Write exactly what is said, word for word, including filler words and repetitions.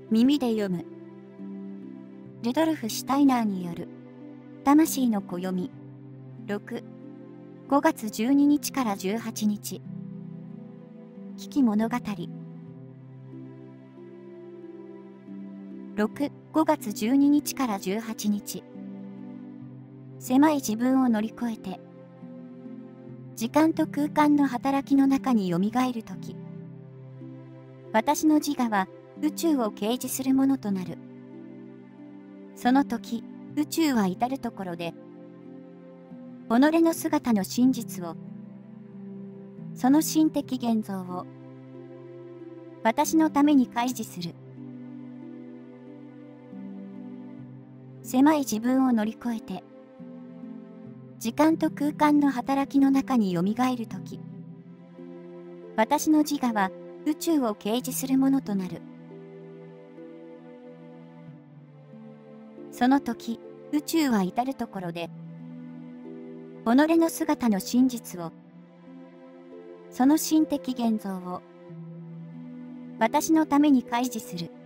耳で読む。ルドルフ・シュタイナーによる魂の暦ろく、ごがつじゅうににちからじゅうはちにち。危機物語ろく、ごがつじゅうににちからじゅうはちにち。狭い自分を乗り越えて時間と空間の働きの中によみがえるとき、私の自我は宇宙を啓示するものとなる。その時、宇宙は至るところで、己の姿の真実を、その心的現像を、私のために開示する。狭い自分を乗り越えて、時間と空間の働きの中によみがえるとき、私の自我は宇宙を啓示するものとなる。その時、宇宙は至るところで、己の姿の真実を、その心的現像を、私のために開示する。